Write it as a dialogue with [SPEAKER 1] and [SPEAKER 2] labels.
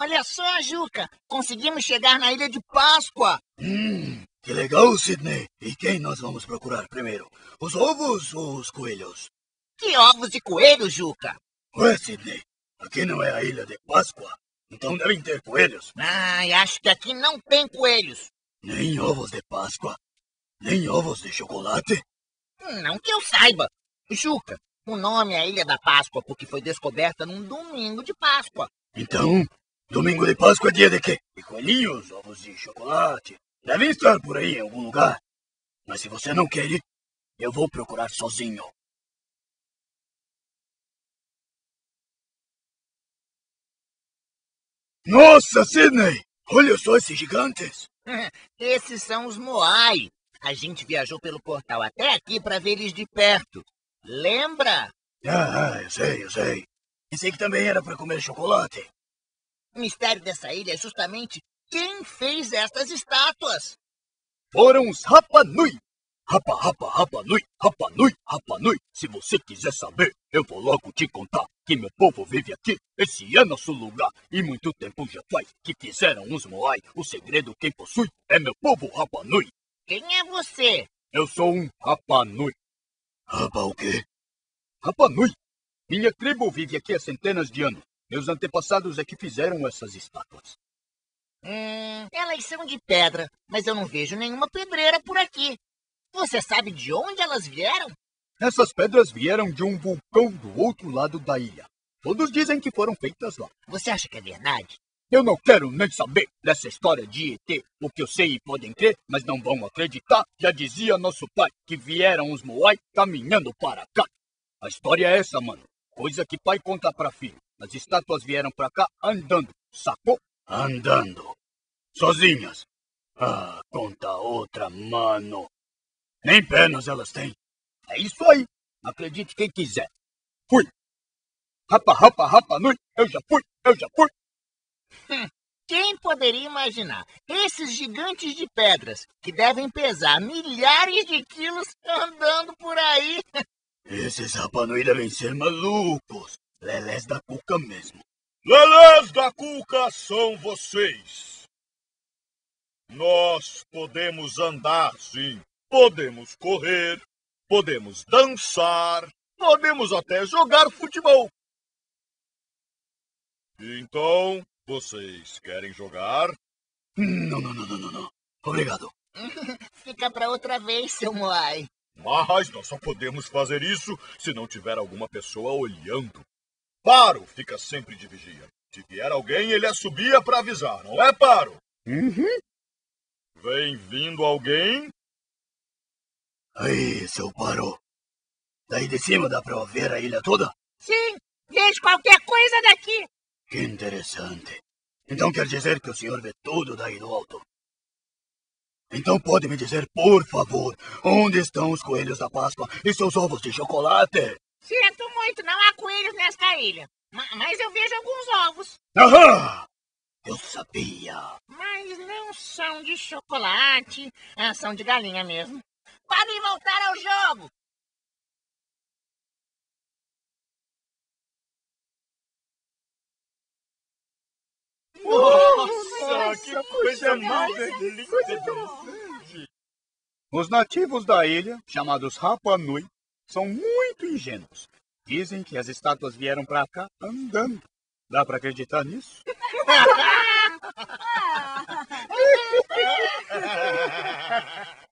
[SPEAKER 1] Olha só, Juca. Conseguimos chegar na Ilha de Páscoa.
[SPEAKER 2] Que legal, Sidney. E quem nós vamos procurar primeiro? Os ovos ou os coelhos?
[SPEAKER 1] Que ovos e coelhos, Juca?
[SPEAKER 2] Ué, Sidney, aqui não é a Ilha de Páscoa. Então devem ter coelhos.
[SPEAKER 1] Ai, acho que aqui não tem coelhos.
[SPEAKER 2] Nem ovos de Páscoa. Nem ovos de chocolate.
[SPEAKER 1] Não que eu saiba. Juca, o nome é Ilha da Páscoa porque foi descoberta num domingo de Páscoa.
[SPEAKER 2] Então, domingo de Páscoa é dia de quê? De coelhinhos, ovos de chocolate. Devem estar por aí em algum lugar. Mas se você não quer ir, eu vou procurar sozinho. Nossa, Sidney! Olha só esses gigantes!
[SPEAKER 1] Esses são os Moai. A gente viajou pelo portal até aqui para ver eles de perto. Lembra?
[SPEAKER 2] Eu sei. Pensei que também era para comer chocolate.
[SPEAKER 1] O mistério dessa ilha é justamente quem fez estas estátuas.
[SPEAKER 2] Foram os Rapa Nui. Rapa, rapa, rapa nui, rapa nui, rapa nui. Se você quiser saber, eu vou logo te contar que meu povo vive aqui. Esse é nosso lugar e muito tempo já faz que fizeram os Moai. O segredo quem possui é meu povo Rapa Nui.
[SPEAKER 1] Quem é você?
[SPEAKER 2] Eu sou um Rapa Nui. Rapa o quê? Rapa Nui. Minha tribo vive aqui há centenas de anos. Meus antepassados é que fizeram essas estátuas.
[SPEAKER 1] Elas são de pedra, mas eu não vejo nenhuma pedreira por aqui. Você sabe de onde elas vieram?
[SPEAKER 2] Essas pedras vieram de um vulcão do outro lado da ilha. Todos dizem que foram feitas lá.
[SPEAKER 1] Você acha que é verdade?
[SPEAKER 2] Eu não quero nem saber dessa história de ET. O que eu sei podem crer, mas não vão acreditar. Já dizia nosso pai que vieram os Moai caminhando para cá. A história é essa, mano. Coisa que pai conta pra filho. As estátuas vieram pra cá andando, sacou? Andando. Sozinhas. Conta outra, mano. Nem pernas elas têm. É isso aí. Acredite quem quiser. Fui. Rapa, rapa, rapa nui. Eu já fui.
[SPEAKER 1] Quem poderia imaginar esses gigantes de pedras que devem pesar milhares de quilos andando por aí?
[SPEAKER 2] Esses Rapa Nui devem ser malucos. Lelés da cuca mesmo.
[SPEAKER 3] Lelés da cuca são vocês. Nós podemos andar, sim. Podemos correr. Podemos dançar. Podemos até jogar futebol. Então, vocês querem jogar?
[SPEAKER 2] Não. Obrigado.
[SPEAKER 1] Fica pra outra vez, seu Moai.
[SPEAKER 3] Mas nós só podemos fazer isso se não tiver alguma pessoa olhando. Paro fica sempre de vigia. Se vier alguém, ele assobia para avisar, não é, Paro?
[SPEAKER 2] Uhum.
[SPEAKER 3] Vem vindo alguém?
[SPEAKER 2] Aí, seu Paro. Daí de cima dá pra ver a ilha toda?
[SPEAKER 1] Sim, vejo qualquer coisa daqui.
[SPEAKER 2] Que interessante. Então quer dizer que o senhor vê tudo daí do alto? Então pode me dizer, por favor, onde estão os coelhos da Páscoa e seus ovos de chocolate?
[SPEAKER 1] Sinto muito, não há coelhos nesta ilha. Mas eu vejo alguns ovos.
[SPEAKER 2] Aham! Eu sabia.
[SPEAKER 1] Mas não são de chocolate. São de galinha mesmo. Podem voltar ao jogo.
[SPEAKER 3] Nossa, que coisa mais linda!
[SPEAKER 2] Os nativos da ilha, chamados Rapa Nui, são muito ingênuos. Dizem que as estátuas vieram pra cá andando. Dá pra acreditar nisso?